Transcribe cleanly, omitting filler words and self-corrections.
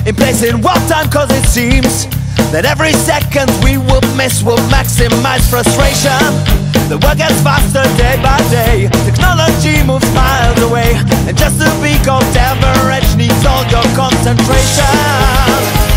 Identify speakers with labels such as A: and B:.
A: in place in warp time, cause it seems that every second we will miss will maximize frustration. The world gets faster day by day, technology moves miles away, and just to be called average needs all your concentration.